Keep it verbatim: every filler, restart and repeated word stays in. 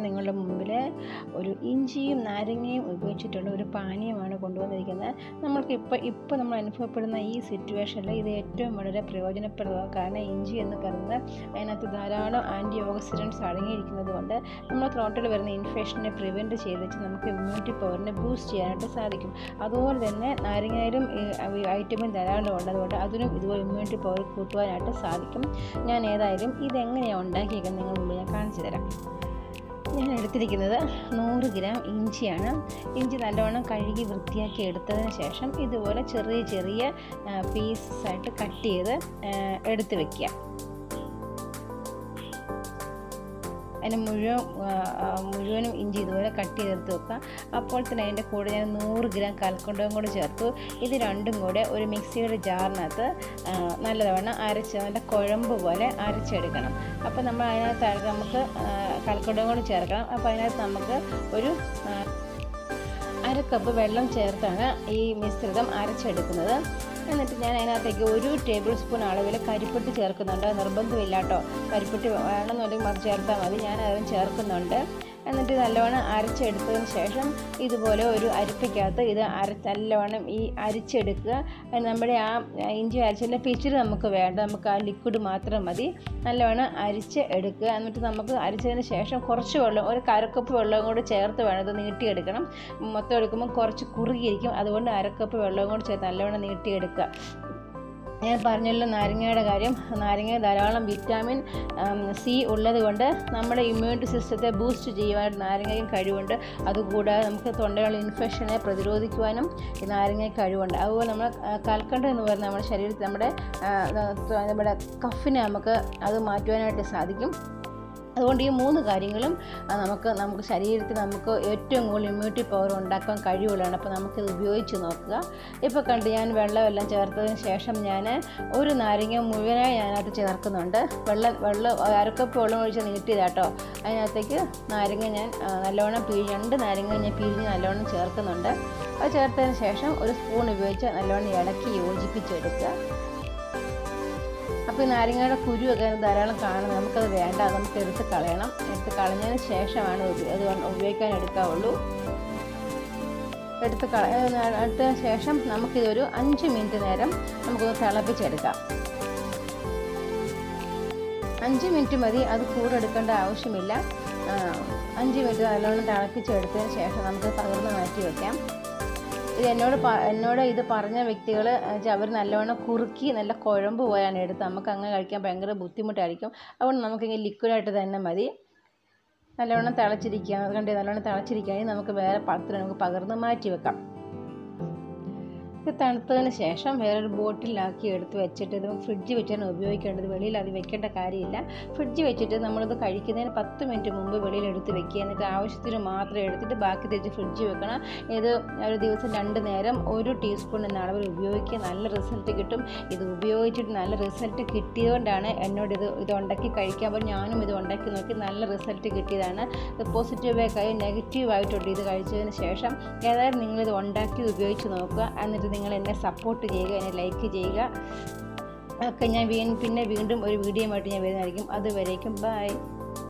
നിങ്ങളുടെ മുമ്പിൽ ഒരു ഇഞ്ചിയും നാരങ്ങയും ഉപയോഗിച്ചിട്ടുള്ള ഒരു പാനീയമാണ് കൊണ്ടുവന്നിരിക്കുന്നത്. നമ്മൾക്ക് ഇപ്പോൾ ഇപ്പോൾ നമ്മൾ അനുഭവപ്പെടുന്ന ഈ സിറ്റുവേഷനിൽ ഇത് ഏറ്റവും വളരെ പ്രയോജനപ്രദമാണ്. കാരണം ഇഞ്ചി എന്ന് പറയുന്നത് അതിനകത്ത് ധാരാളം ആൻറ്റി ഓക്സിഡൻറ്റ്സ് അടങ്ങിയിരിക്കുന്നത് കൊണ്ട് നമ്മുടെ ത്രോട്ടിൽ വരുന്ന ഇൻഫെക്ഷനെ പ്രിവെൻറ്റ് ചെയ്ത് വെച്ച് നമുക്ക് ഇമ്മ്യൂണിറ്റി പവറിനെ ബൂസ്റ്റ് ചെയ്യാനായിട്ട് സാധിക്കും. അതുപോലെ തന്നെ നാരങ്ങയിലും വൈറ്റമിൻ ധാരാളം ഉണ്ട്, അതുകൊണ്ട് അതിനും ഇതുപോലെ ഇമ്മ്യൂണിറ്റി പവർ കൂട്ടുവാനായിട്ട് സാധിക്കും. ഞാൻ ഏതായാലും ഇതെങ്ങനെയാണ് ഉണ്ടാക്കിയിരിക്കുന്നത് നിങ്ങൾ മുമ്പ് ഞാൻ കാണിച്ചു തരാം. ഞാൻ എടുത്തിരിക്കുന്നത് നൂറ് ഗ്രാം ഇഞ്ചിയാണ്. ഇഞ്ചി നല്ലവണ്ണം കഴുകി വൃത്തിയാക്കി എടുത്തതിന് ശേഷം ഇതുപോലെ ചെറിയ ചെറിയ പീസസായിട്ട് കട്ട് ചെയ്ത് എടുത്ത് വയ്ക്കുക. അതിന് മുഴുവൻ മുഴുവനും ഇഞ്ചി ഇതുപോലെ കട്ട് ചെയ്തെടുത്ത് വെക്കുക. അപ്പോൾ തന്നെ അതിൻ്റെ കൂടെ ഞാൻ നൂറ് ഗ്രാം കൽക്കണ്ടവും കൂടെ ചേർത്തു. ഇത് രണ്ടും കൂടെ ഒരു മിക്സിയുടെ ജാറിനകത്ത് നല്ലതവണ്ണം അരച്ച് നല്ല കുഴമ്പ് പോലെ അരച്ചെടുക്കണം. അപ്പോൾ നമ്മൾ അതിനകത്ത് നമുക്ക് കൽക്കണ്ടവും കൂടെ ചേർക്കണം. അപ്പോൾ അതിനകത്ത് നമുക്ക് ഒരു അര കപ്പ് വെള്ളം ചേർത്താണ് ഈ മിശ്രിതം അരച്ചെടുക്കുന്നത്. എന്നിട്ട് ഞാൻ അതിനകത്തേക്ക് ഒരു ടേബിൾ സ്പൂൺ അളവിൽ കരിപ്പെട്ടി ചേർക്കുന്നുണ്ട്. നിർബന്ധമില്ല കേട്ടോ, കരിപ്പെട്ടി വേണമെന്നുണ്ടെങ്കിൽ അത് ചേർത്താൽ മതി. ഞാൻ അതും ചേർക്കുന്നുണ്ട്. എന്നിട്ട് നല്ലവണ്ണം അരച്ചെടുത്തതിന് ശേഷം ഇതുപോലെ ഒരു അരിപ്പയ്ക്കകത്ത് ഇത് അര നല്ലവണ്ണം ഈ അരിച്ചെടുക്കുക. നമ്മുടെ ആ ഇഞ്ചി അരച്ചതിൻ്റെ പിച്ചിൽ നമുക്ക് വേണ്ട, നമുക്ക് ആ ലിക്വിഡ് മാത്രം മതി. നല്ലവണ്ണം അരിച്ച് എടുക്കുക. എന്നിട്ട് നമുക്ക് അരിച്ചതിന് ശേഷം കുറച്ച് വെള്ളം, ഒരു അരക്കപ്പ് വെള്ളവും കൂടി ചേർത്ത് വേണം ഇത് നീട്ടിയെടുക്കണം. മൊത്തം എടുക്കുമ്പോൾ കുറച്ച് കുറുകിയിരിക്കും, അതുകൊണ്ട് അരക്കപ്പ് വെള്ളവും കൂടി ചേർത്ത് നല്ലവണ്ണം നീട്ടിയെടുക്കുക. ഞാൻ പറഞ്ഞല്ലോ നാരങ്ങയുടെ കാര്യം. നാരങ്ങ ധാരാളം വിറ്റാമിൻ സി ഉള്ളത് കൊണ്ട് നമ്മുടെ ഇമ്മ്യൂണിറ്റി സിസ്റ്റത്തെ ബൂസ്റ്റ് ചെയ്യുവാനായിട്ട് നാരങ്ങയും കഴിവുണ്ട്. അതുകൂടാതെ നമുക്ക് തൊണ്ടയുള്ള ഇൻഫെക്ഷനെ പ്രതിരോധിക്കുവാനും ഈ നാരങ്ങയ്ക്ക് കഴിവുണ്ട്. അതുപോലെ നമ്മൾ കൽക്കണ്ടം എന്ന് പറയുന്നത് നമ്മുടെ ശരീരത്തിൽ നമ്മുടെ നമ്മുടെ കഫിനെ നമുക്ക് അത് മാറ്റുവാനായിട്ട് സാധിക്കും. അതുകൊണ്ട് ഈ മൂന്ന് കാര്യങ്ങളും നമുക്ക് നമുക്ക് ശരീരത്തിൽ നമുക്ക് ഏറ്റവും കൂടുതൽ ഇമ്മ്യൂണിറ്റി പവർ ഉണ്ടാക്കാൻ കഴിവുള്ളതാണ്. അപ്പോൾ നമുക്കിത് ഉപയോഗിച്ച് നോക്കുക. ഇപ്പോൾ കണ്ട് ഞാൻ വെള്ളമെല്ലാം ചേർത്തതിന് ശേഷം ഞാൻ ഒരു നാരങ്ങ മുഴുവനായി ഞാനകത്ത് ചേർക്കുന്നുണ്ട്. വെള്ളം വെള്ളം അരക്കപ്പ് വെള്ളം ഒഴിച്ച് നീട്ടിയതാട്ടോ. അതിനകത്തേക്ക് നാരങ്ങ ഞാൻ നല്ലവണ്ണം പിഴി രണ്ട് നാരങ്ങ ഞാൻ പിഴിഞ്ഞ് നല്ലവണ്ണം ചേർക്കുന്നുണ്ട്. അത് ചേർത്തതിന് ശേഷം ഒരു സ്പൂൺ ഉപയോഗിച്ച് നല്ലവണ്ണം ഇളക്കി യോജിപ്പിച്ചെടുക്കുക. അപ്പോൾ ഈ നാരങ്ങയുടെ കുരുവൊക്കെ ധാരാളം കാണുന്നത്, നമുക്കത് വേണ്ട, നമുക്ക് എടുത്ത് കളയണം. എടുത്ത് കളഞ്ഞതിന് ശേഷമാണ് അത് ഉപയോഗിക്കാൻ എടുക്കാവുള്ളൂ. എടുത്ത് കള എടുത്തതിന് ശേഷം നമുക്കിതൊരു അഞ്ച് മിനിറ്റ് നേരം നമുക്കൊന്ന് തിളപ്പിച്ചെടുക്കാം. അഞ്ച് മിനിറ്റ് മതി, അത് കൂടെ എടുക്കേണ്ട ആവശ്യമില്ല. അഞ്ച് മിനിറ്റ് നല്ലോണം തിളപ്പിച്ചെടുത്തതിന് ശേഷം നമുക്ക് പകർന്ന് മാറ്റി വയ്ക്കാം. ഇത് എന്നോട് എന്നോട് ഇത് പറഞ്ഞ വ്യക്തികൾ അവർ നല്ലവണ്ണം കുറുക്കി നല്ല കുഴമ്പ് പോയാണ് എടുത്ത്. നമുക്ക് അങ്ങനെ കഴിക്കാൻ ഭയങ്കര ബുദ്ധിമുട്ടായിരിക്കും. അതുകൊണ്ട് നമുക്കിങ്ങനെ ലിക്വിഡായിട്ട് തന്നെ മതി. നല്ലവണ്ണം തിളച്ചിരിക്കുക, അതുകൊണ്ട് നല്ലവണ്ണം തിളച്ചിരിക്കുകയാണെങ്കിൽ നമുക്ക് വേറെ പാത്രത്തിൽ നമുക്ക് പകർന്ന് മാറ്റി വെക്കാം. ഇത് തണുത്തതിന് ശേഷം വേറൊരു ബോട്ടിലാക്കി എടുത്ത് വെച്ചിട്ട് ഇത് ഫ്രിഡ്ജ് വെച്ചാണ് ഉപയോഗിക്കേണ്ടത്. വെളിയിൽ അത് വെക്കേണ്ട കാര്യമില്ല. ഫ്രിഡ്ജ് വെച്ചിട്ട് നമ്മളിത് കഴിക്കുന്നതിന് പത്ത് മിനിറ്റ് മുമ്പ് വെളിയിൽ എടുത്ത് വെക്കുക. എന്നിട്ട് ആവശ്യത്തിന് മാത്രം എടുത്തിട്ട് ബാക്കി തിരിച്ച് ഫ്രിഡ്ജ് വെക്കണം. ഇത് ഒരു ദിവസം രണ്ട് നേരം ഒരു ടീസ്പൂൺ എന്ന അളവിൽ ഉപയോഗിക്കുക. നല്ല റിസൾട്ട് കിട്ടും. ഇത് ഉപയോഗിച്ചിട്ട് നല്ല റിസൾട്ട് കിട്ടിയതുകൊണ്ടാണ് എന്നോട് ഇത് ഇത് ഉണ്ടാക്കി കഴിക്കാൻ പറ്റും. ഞാനും ഇത് ഉണ്ടാക്കി നോക്കി നല്ല റിസൾട്ട് കിട്ടിയതാണ്. ഇത് പോസിറ്റീവായി നെഗറ്റീവായിട്ടുണ്ട് ഇത് കഴിച്ചതിന് ശേഷം. ഏതായാലും നിങ്ങളിത് ഉണ്ടാക്കി ഉപയോഗിച്ച് നോക്കുക. എന്നിട്ട് നിങ്ങൾ എന്നെ സപ്പോർട്ട് ചെയ്യുക, എന്നെ ലൈക്ക് ചെയ്യുക ഒക്കെ. ഞാൻ വീ പിന്നെ വീണ്ടും ഒരു വീഡിയോ ആയിട്ട് ഞാൻ വരുന്നതായിരിക്കും. അതുവരേക്കും ബൈ.